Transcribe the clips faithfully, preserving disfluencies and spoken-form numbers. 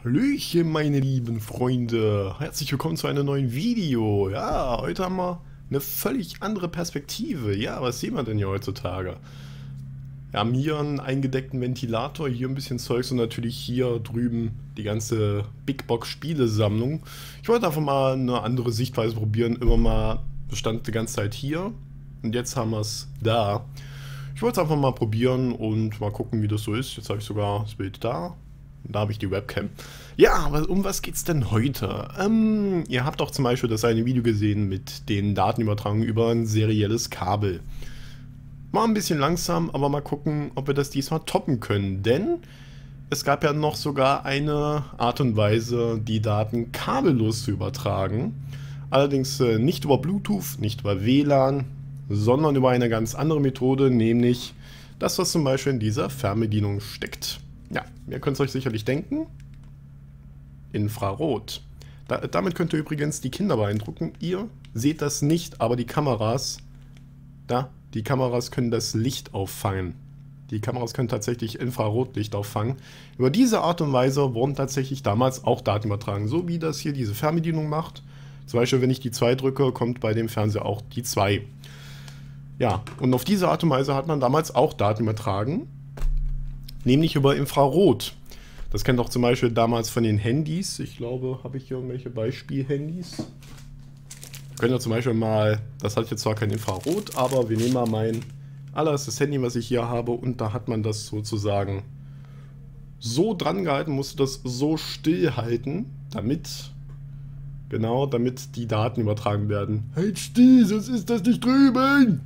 Hallöchen, meine lieben Freunde. Herzlich willkommen zu einem neuen Video. Ja, heute haben wir eine völlig andere Perspektive. Ja, was sehen wir denn hier heutzutage? Wir haben hier einen eingedeckten Ventilator, hier ein bisschen Zeugs und natürlich hier drüben die ganze Big Box Spielesammlung. Ich wollte einfach mal eine andere Sichtweise probieren. Immer mal bestand die ganze Zeit hier und jetzt haben wir es da. Ich wollte es einfach mal probieren und mal gucken, wie das so ist. Jetzt habe ich sogar das Bild da. Da habe ich die Webcam. Ja, aber um was geht's denn heute? Ähm, ihr habt doch zum Beispiel das eine Video gesehen mit den Datenübertragungen über ein serielles Kabel. War ein bisschen langsam, aber mal gucken, ob wir das diesmal toppen können. Denn es gab ja noch sogar eine Art und Weise, die Daten kabellos zu übertragen. Allerdings äh, nicht über Bluetooth, nicht über W L A N, sondern über eine ganz andere Methode, nämlich das, was zum Beispiel in dieser Fernbedienung steckt. Ja, ihr könnt es euch sicherlich denken. Infrarot. Da, damit könnt ihr übrigens die Kinder beeindrucken. Ihr seht das nicht, aber die Kameras, da, die Kameras können das Licht auffangen. Die Kameras können tatsächlich Infrarotlicht auffangen. Über diese Art und Weise wurden tatsächlich damals auch Daten übertragen, so wie das hier diese Fernbedienung macht. Zum Beispiel, wenn ich die zwei drücke, kommt bei dem Fernseher auch die zwei. Ja, und auf diese Art und Weise hat man damals auch Daten übertragen. Nämlich über Infrarot. Das kennt auch zum Beispiel damals von den Handys. Ich glaube, habe ich hier irgendwelche Beispiel-Handys? Könnt ihr zum Beispiel mal, das hat jetzt zwar kein Infrarot, aber wir nehmen mal mein allererstes Handy, was ich hier habe, und da hat man das sozusagen so dran gehalten, musste das so still halten, damit, genau, damit die Daten übertragen werden. Halt still, sonst ist das nicht drüben!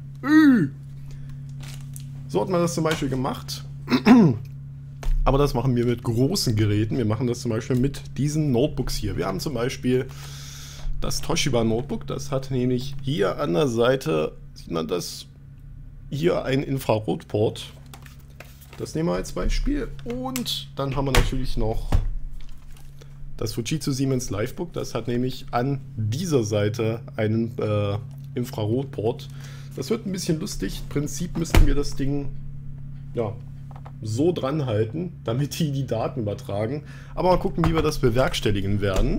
So hat man das zum Beispiel gemacht. Aber das machen wir mit großen Geräten. Wir machen das zum Beispiel mit diesen Notebooks hier. Wir haben zum Beispiel das Toshiba Notebook. Das hat nämlich hier an der Seite, sieht man das, hier ein Infrarotport. Das nehmen wir als Beispiel. Und dann haben wir natürlich noch das Fujitsu Siemens Livebook. Das hat nämlich an dieser Seite einen äh, Infrarotport. Das wird ein bisschen lustig. Im Prinzip müssten wir das Ding, ja, so dran halten, damit die die Daten übertragen. Aber mal gucken, wie wir das bewerkstelligen werden.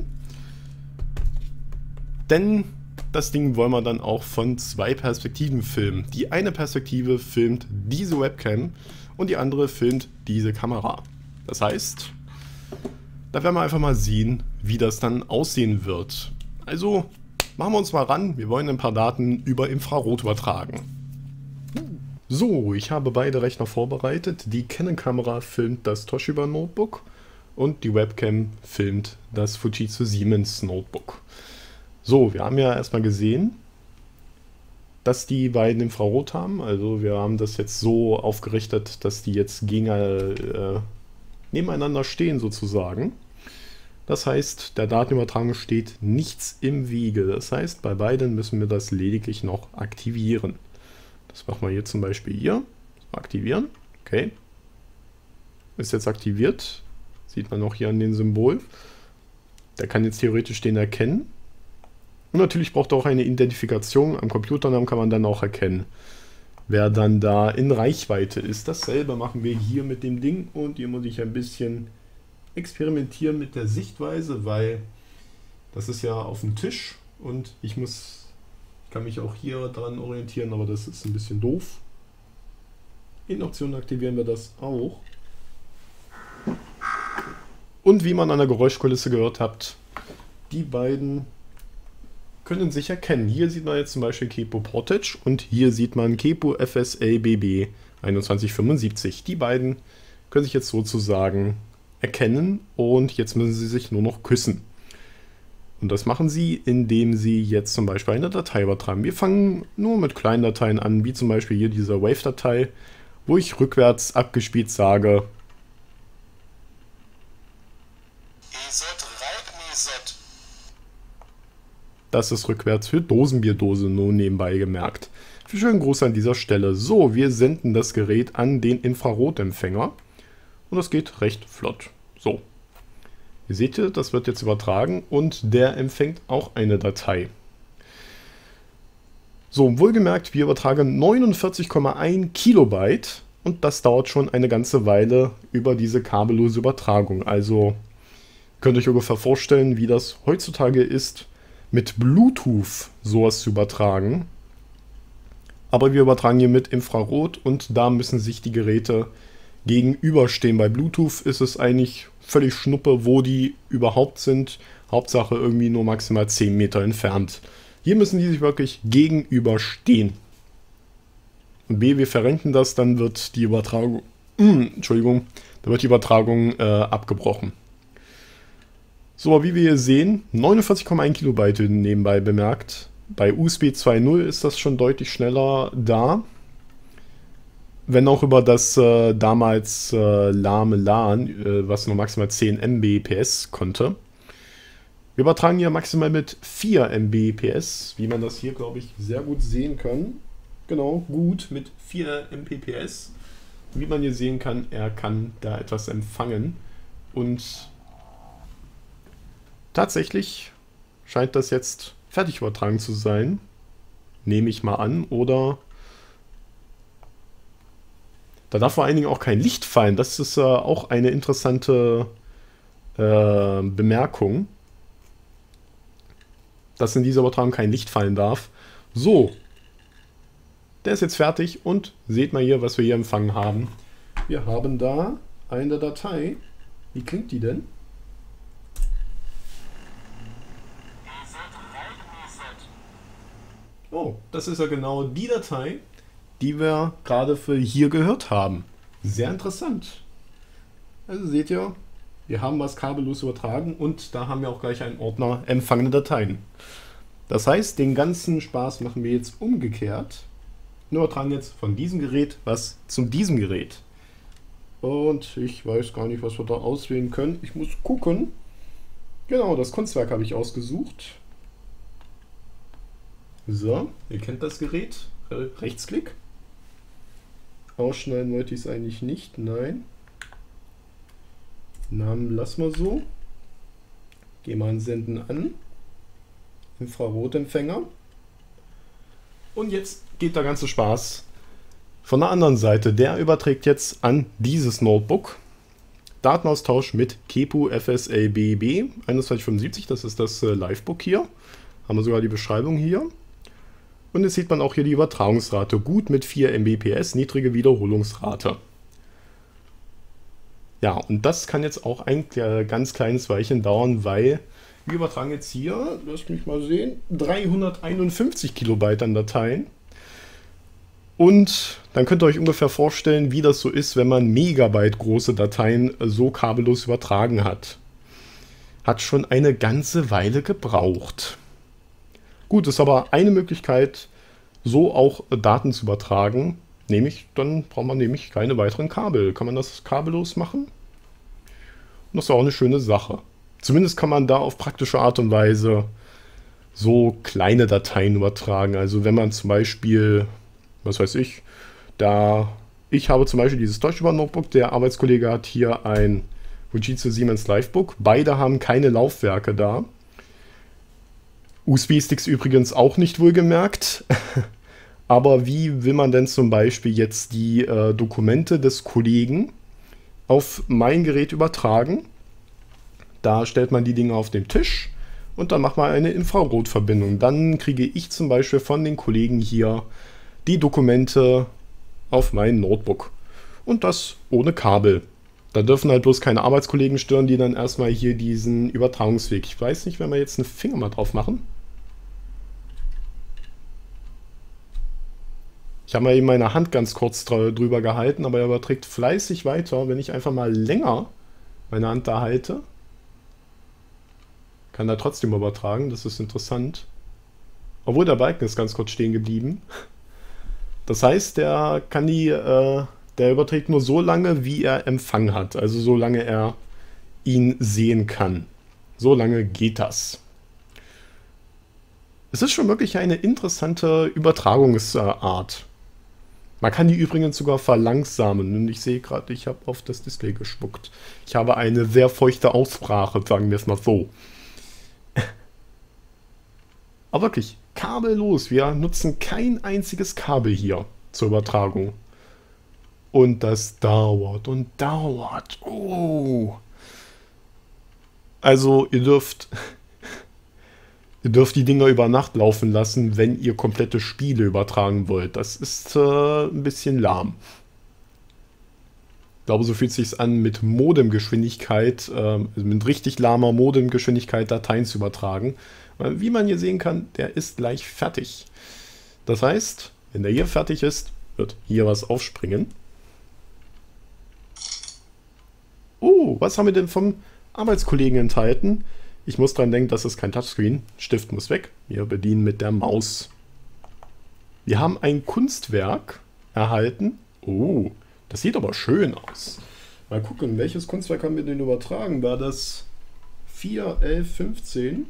Denn das Ding wollen wir dann auch von zwei Perspektiven filmen. Die eine Perspektive filmt diese Webcam und die andere filmt diese Kamera. Das heißt, da werden wir einfach mal sehen, wie das dann aussehen wird. Also machen wir uns mal ran. Wir wollen ein paar Daten über Infrarot übertragen. So, ich habe beide Rechner vorbereitet. Die Canon-Kamera filmt das Toshiba Notebook und die Webcam filmt das Fujitsu Siemens Notebook. So, wir haben ja erstmal gesehen, dass die beiden Infrarot haben. Also wir haben das jetzt so aufgerichtet, dass die jetzt gegen, äh, nebeneinander stehen sozusagen. Das heißt, der Datenübertragung steht nichts im Wege. Das heißt, bei beiden müssen wir das lediglich noch aktivieren. Das machen wir hier zum Beispiel hier. Aktivieren. Okay. Ist jetzt aktiviert. Sieht man auch hier an dem Symbol. Der kann jetzt theoretisch den erkennen. Und natürlich braucht er auch eine Identifikation. Am Computernamen kann man dann auch erkennen, wer dann da in Reichweite ist. Dasselbe machen wir hier mit dem Ding. Und hier muss ich ein bisschen experimentieren mit der Sichtweise, weil das ist ja auf dem Tisch und ich muss... Ich kann mich auch hier dran orientieren, aber das ist ein bisschen doof. In Optionen aktivieren wir das auch. Und wie man an der Geräuschkulisse gehört habt, die beiden können sich erkennen. Hier sieht man jetzt zum Beispiel Kepo Portage und hier sieht man Kepo F S L B B einundzwanzig fünfundsiebzig. Die beiden können sich jetzt sozusagen erkennen und jetzt müssen sie sich nur noch küssen. Und das machen sie, indem sie jetzt zum Beispiel eine Datei übertragen. Wir fangen nur mit kleinen Dateien an, wie zum Beispiel hier diese Wave-Datei, wo ich rückwärts abgespielt sage. Das ist rückwärts für Dosenbierdose, nur nebenbei gemerkt. Für schönen Gruß an dieser Stelle. So, wir senden das Gerät an den Infrarotempfänger. Und das geht recht flott. So. Ihr seht hier, das wird jetzt übertragen und der empfängt auch eine Datei. So, wohlgemerkt, wir übertragen neunundvierzig Komma eins Kilobyte und das dauert schon eine ganze Weile über diese kabellose Übertragung. Also Könnt ihr euch ungefähr vorstellen, wie das heutzutage ist, mit Bluetooth sowas zu übertragen. Aber wir übertragen hier mit Infrarot und da müssen sich die Geräte gegenüberstehen. Bei Bluetooth ist es eigentlich völlig schnuppe, wo die überhaupt sind. Hauptsache irgendwie nur maximal zehn Meter entfernt. Hier müssen die sich wirklich gegenüberstehen. Und B, wir verrenken das, dann wird die Übertragung, äh, Entschuldigung, dann wird die Übertragung äh, abgebrochen. So, wie wir hier sehen, neunundvierzig Komma eins Kilobyte nebenbei bemerkt. Bei U S B zwei Punkt null ist das schon deutlich schneller da. Wenn auch über das äh, damals äh, lahme LAN, äh, was nur maximal zehn Mbps konnte. Wir übertragen hier maximal mit vier Mbps, wie man das hier, glaube ich, sehr gut sehen kann. Genau, gut, mit vier Mbps. Wie man hier sehen kann, er kann da etwas empfangen. Und tatsächlich scheint das jetzt fertig übertragen zu sein. Nehme ich mal an. Oder da darf vor allen Dingen auch kein Licht fallen. Das ist äh, auch eine interessante äh, Bemerkung. Dass in dieser Übertragung kein Licht fallen darf. So. Der ist jetzt fertig und seht mal hier, was wir hier empfangen haben. Wir haben da eine Datei. Wie klingt die denn? Oh, das ist ja genau die Datei, die wir gerade für hier gehört haben. Sehr interessant. Also seht ihr, wir haben was kabellos übertragen und da haben wir auch gleich einen Ordner empfangene Dateien. Das heißt, den ganzen Spaß machen wir jetzt umgekehrt. Wir übertragen jetzt von diesem Gerät was zu diesem Gerät. Und ich weiß gar nicht, was wir da auswählen können. Ich muss gucken. Genau, das Kunstwerk habe ich ausgesucht. So, ihr kennt das Gerät. Rechtsklick. Ausschneiden wollte ich es eigentlich nicht. Nein. Namen lassen wir so. Gehen wir an Senden an. Infrarotempfänger. Und jetzt geht der ganze Spaß von der anderen Seite. Der überträgt jetzt an dieses Notebook. Datenaustausch mit Kepu F S L B B einundzwanzig fünfundsiebzig. Das ist das äh, Livebook hier. Haben wir sogar die Beschreibung hier. Und jetzt sieht man auch hier die Übertragungsrate. Gut mit vier Mbps, niedrige Wiederholungsrate. Ja, und das kann jetzt auch ein äh, ganz kleines Weilchen dauern, weil wir übertragen jetzt hier, lasst mich mal sehen, dreihunderteinundfünfzig Kilobyte an Dateien. Und dann könnt ihr euch ungefähr vorstellen, wie das so ist, wenn man Megabyte große Dateien so kabellos übertragen hat. Hat schon eine ganze Weile gebraucht. Gut, ist aber eine Möglichkeit, so auch Daten zu übertragen. Nämlich, dann braucht man nämlich keine weiteren Kabel. Kann man das kabellos machen? Und das ist auch eine schöne Sache. Zumindest kann man da auf praktische Art und Weise so kleine Dateien übertragen. Also wenn man zum Beispiel, was weiß ich, da ich habe zum Beispiel dieses Toshiba Notebook, der Arbeitskollege hat hier ein Fujitsu Siemens Livebook. Beide haben keine Laufwerke da. U S B-Sticks übrigens auch nicht wohlgemerkt. Aber wie will man denn zum Beispiel jetzt die äh, Dokumente des Kollegen auf mein Gerät übertragen? Da stellt man die Dinge auf den Tisch und dann macht man eine Infrarotverbindung. Dann kriege ich zum Beispiel von den Kollegen hier die Dokumente auf mein Notebook. Und das ohne Kabel. Da dürfen halt bloß keine Arbeitskollegen stören, die dann erstmal hier diesen Übertragungsweg. Ich weiß nicht, wenn wir jetzt einen Finger mal drauf machen. Ich habe mal eben meine Hand ganz kurz drüber gehalten, aber er überträgt fleißig weiter. Wenn ich einfach mal länger meine Hand da halte, kann er trotzdem übertragen. Das ist interessant. Obwohl der Balken ist ganz kurz stehen geblieben. Das heißt, der kann die, äh, der überträgt nur so lange, wie er Empfang hat. Also so lange er ihn sehen kann. So lange geht das. Es ist schon wirklich eine interessante Übertragungsart. Man kann die übrigens sogar verlangsamen. Und ich sehe gerade, ich habe auf das Display gespuckt. Ich habe eine sehr feuchte Aussprache, sagen wir es mal so. Aber wirklich, kabellos. Wir nutzen kein einziges Kabel hier zur Übertragung. Und das dauert und dauert. Oh. Also ihr dürft, ihr dürft die Dinger über Nacht laufen lassen, wenn ihr komplette Spiele übertragen wollt. Das ist äh, ein bisschen lahm. Ich glaube, so fühlt es sich an, mit Modemgeschwindigkeit, äh, also mit richtig lahmer Modemgeschwindigkeit Dateien zu übertragen. Weil, wie man hier sehen kann, der ist gleich fertig. Das heißt, wenn der hier fertig ist, wird hier was aufspringen. Oh, was haben wir denn vom Arbeitskollegen enthalten? Ich muss dran denken, das ist kein Touchscreen. Stift muss weg. Wir bedienen mit der Maus. Wir haben ein Kunstwerk erhalten. Oh, das sieht aber schön aus. Mal gucken, welches Kunstwerk haben wir denn übertragen? War das vier, elf, fünfzehn?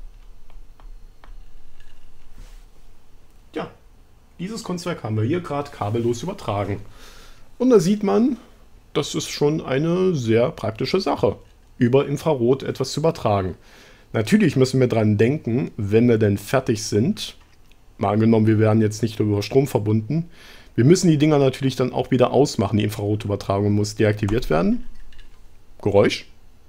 Ja, dieses Kunstwerk haben wir hier gerade kabellos übertragen. Und da sieht man, das ist schon eine sehr praktische Sache, über Infrarot etwas zu übertragen. Natürlich müssen wir dran denken, wenn wir denn fertig sind, mal angenommen, wir werden jetzt nicht über Strom verbunden, wir müssen die Dinger natürlich dann auch wieder ausmachen. Die Infrarotübertragung muss deaktiviert werden. Geräusch.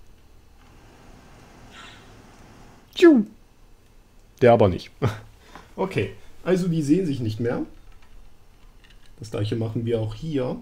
Tschu. Der aber nicht. Okay, also die sehen sich nicht mehr. Das gleiche machen wir auch hier.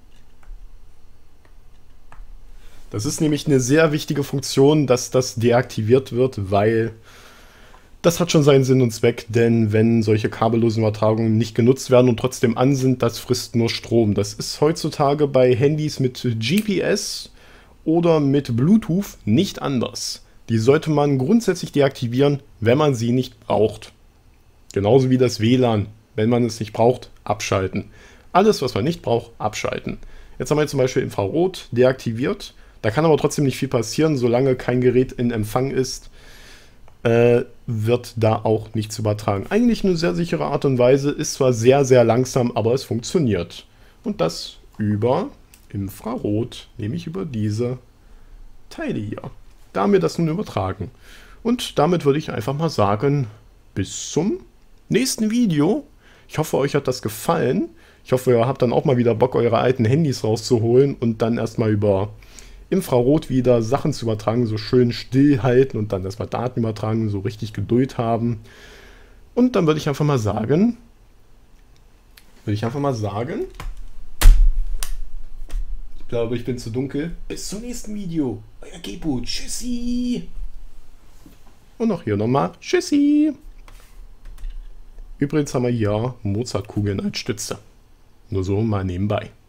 Das ist nämlich eine sehr wichtige Funktion, dass das deaktiviert wird, weil das hat schon seinen Sinn und Zweck, denn wenn solche kabellosen Übertragungen nicht genutzt werden und trotzdem an sind, das frisst nur Strom. Das ist heutzutage bei Handys mit G P S oder mit Bluetooth nicht anders. Die sollte man grundsätzlich deaktivieren, wenn man sie nicht braucht. Genauso wie das W L A N. Wenn man es nicht braucht, abschalten. Alles, was man nicht braucht, abschalten. Jetzt haben wir zum Beispiel Infrarot deaktiviert. Da kann aber trotzdem nicht viel passieren, solange kein Gerät in Empfang ist, äh, wird da auch nichts übertragen. Eigentlich eine sehr sichere Art und Weise, ist zwar sehr, sehr langsam, aber es funktioniert. Und das über Infrarot, nämlich über diese Teile hier. Da haben wir das nun übertragen. Und damit würde ich einfach mal sagen, bis zum nächsten Video. Ich hoffe, euch hat das gefallen. Ich hoffe, ihr habt dann auch mal wieder Bock, eure alten Handys rauszuholen und dann erstmal über Infrarot wieder Sachen zu übertragen, so schön stillhalten und dann erstmal Daten übertragen, so richtig Geduld haben. Und dann würde ich einfach mal sagen, würde ich einfach mal sagen, ich glaube, ich bin zu dunkel. Bis zum nächsten Video. Euer Gepo. Tschüssi. Und auch hier nochmal Tschüssi. Übrigens haben wir hier Mozartkugeln als Stütze. Nur so mal nebenbei.